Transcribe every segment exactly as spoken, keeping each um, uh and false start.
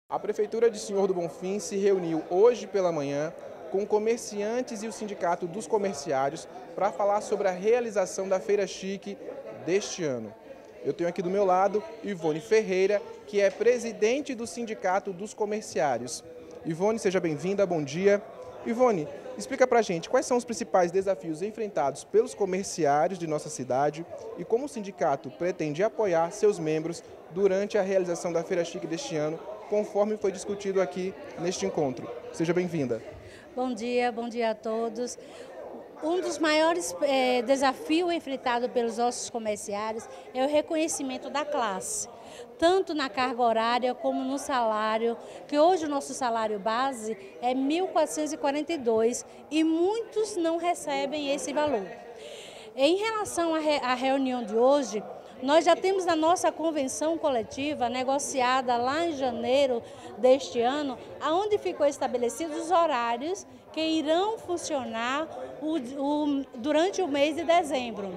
A Prefeitura de Senhor do Bonfim se reuniu hoje pela manhã com comerciantes e o Sindicato dos Comerciários para falar sobre a realização da Feira Chique deste ano. Eu tenho aqui do meu lado Ivone Ferreira, que é presidente do Sindicato dos Comerciários. Ivone, seja bem-vinda, bom dia. Ivone, explica pra gente quais são os principais desafios enfrentados pelos comerciários de nossa cidade e como o sindicato pretende apoiar seus membros durante a realização da Feira Chique deste ano, conforme foi discutido aqui neste encontro. Seja bem-vinda. Bom dia, bom dia a todos. Um dos maiores é, desafios enfrentados pelos nossos comerciários é o reconhecimento da classe, tanto na carga horária como no salário, que hoje o nosso salário base é mil quatrocentos e quarenta e dois reais e muitos não recebem esse valor. Em relação à, re, à reunião de hoje, nós já temos na nossa convenção coletiva, negociada lá em janeiro deste ano, onde ficou estabelecidos os horários que irão funcionar o, o, durante o mês de dezembro.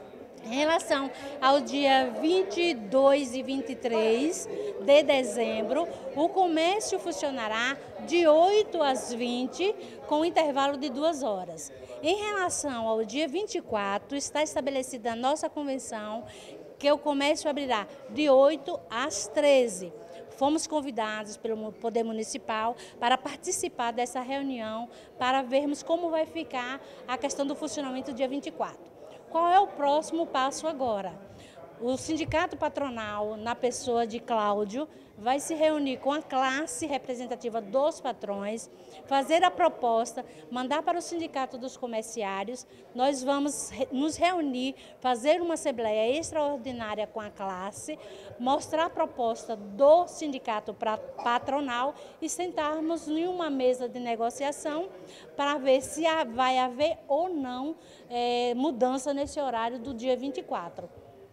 Em relação ao dia vinte e dois e vinte e três de dezembro, o comércio funcionará de oito às vinte, com intervalo de duas horas. Em relação ao dia vinte e quatro, está estabelecida a nossa convenção que o comércio abrirá de oito às treze. Fomos convidados pelo Poder Municipal para participar dessa reunião, para vermos como vai ficar a questão do funcionamento do dia vinte e quatro. Qual é o próximo passo agora? O sindicato patronal, na pessoa de Cláudio, vai se reunir com a classe representativa dos patrões, fazer a proposta, mandar para o sindicato dos comerciários. Nós vamos nos reunir, fazer uma assembleia extraordinária com a classe, mostrar a proposta do sindicato patronal e sentarmos em uma mesa de negociação para ver se vai haver ou não é, mudança nesse horário do dia vinte e quatro.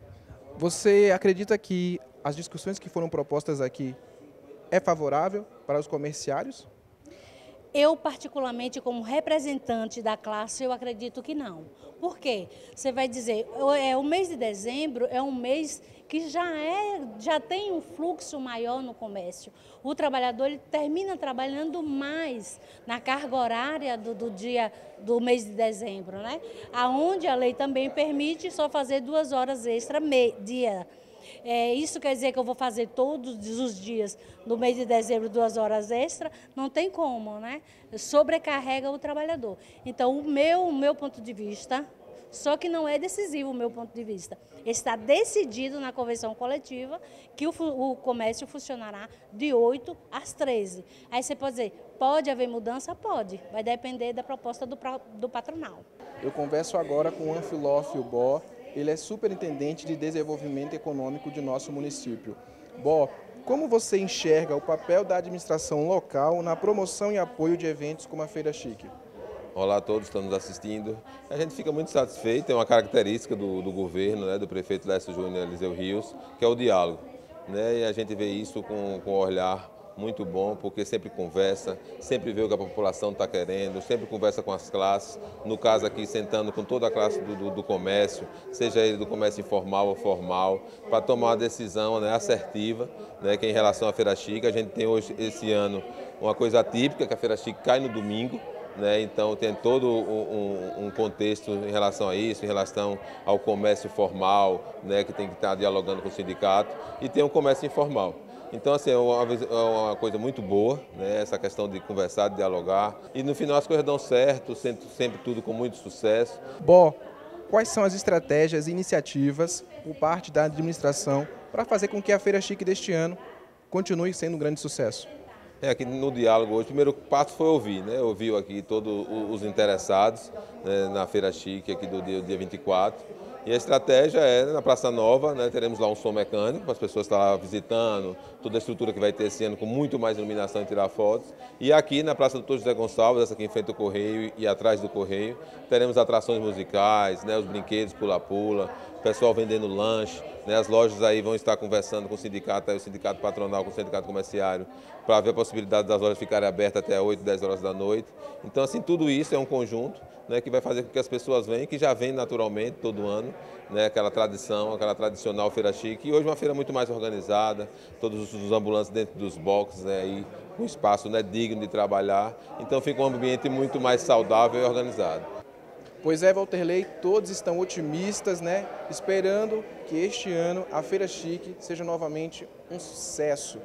Você acredita que as discussões que foram propostas aqui é favorável para os comerciários? Eu, particularmente, como representante da classe, eu acredito que não. Por quê? Você vai dizer, é, o mês de dezembro é um mês que já, é, já tem um fluxo maior no comércio. O trabalhador ele termina trabalhando mais na carga horária do, do dia do mês de dezembro, né? Aonde a lei também permite só fazer duas horas extra me, dia. É, isso quer dizer que eu vou fazer todos os dias no mês de dezembro duas horas extra? Não tem como, né? Sobrecarrega o trabalhador. Então, o meu, o meu ponto de vista, só que não é decisivo o meu ponto de vista, está decidido na convenção coletiva que o, o comércio funcionará de oito às treze. Aí você pode dizer, pode haver mudança? Pode, vai depender da proposta do, do patronal. Eu converso agora com o Anfilófio Bó. Ele é superintendente de desenvolvimento econômico de nosso município. Bó, como você enxerga o papel da administração local na promoção e apoio de eventos como a Feira Chique? Olá a todos que estão nos assistindo. A gente fica muito satisfeito, é uma característica do, do governo, né, do prefeito Lécio Júnior Eliseu Rios, que é o diálogo. Né, e a gente vê isso com, com um olhar muito bom, porque sempre conversa, sempre vê o que a população está querendo, sempre conversa com as classes, no caso aqui sentando com toda a classe do, do, do comércio, seja ele do comércio informal ou formal, para tomar uma decisão, né, assertiva, né, que é em relação à Feira Chique. A gente tem hoje, esse ano, uma coisa atípica, que a Feira Chique cai no domingo, né, então tem todo um, um contexto em relação a isso, em relação ao comércio formal, né, que tem que estar dialogando com o sindicato, e tem o comércio informal. Então, assim, é uma, uma coisa muito boa, né, essa questão de conversar, de dialogar. E no final as coisas dão certo, sempre, sempre tudo com muito sucesso. Bó, quais são as estratégias e iniciativas por parte da administração para fazer com que a Feira Chique deste ano continue sendo um grande sucesso? É, aqui no diálogo hoje, o primeiro passo foi ouvir, né? Ouviu aqui todos os interessados, né, na Feira Chique aqui do dia, dia vinte e quatro. E a estratégia é, na Praça Nova, né, teremos lá um som mecânico, para as pessoas estarem lá visitando, toda a estrutura que vai ter esse ano com muito mais iluminação e tirar fotos. E aqui na Praça Doutor José Gonçalves, essa aqui em frente ao Correio e atrás do Correio, teremos atrações musicais, né, os brinquedos pula-pula, o pessoal vendendo lanche, né? As lojas aí vão estar conversando com o sindicato, aí o sindicato patronal com o sindicato comerciário, para ver a possibilidade das lojas ficarem abertas até oito, dez horas da noite. Então, assim, tudo isso é um conjunto, né, que vai fazer com que as pessoas venham, que já vêm naturalmente todo ano, né, aquela tradição, aquela tradicional feira chique, e hoje uma feira muito mais organizada, todos os ambulantes dentro dos boxes, né, aí, um espaço, né, digno de trabalhar, então fica um ambiente muito mais saudável e organizado. Pois é, Walterley, todos estão otimistas, né, esperando que este ano a Feira Chique seja novamente um sucesso.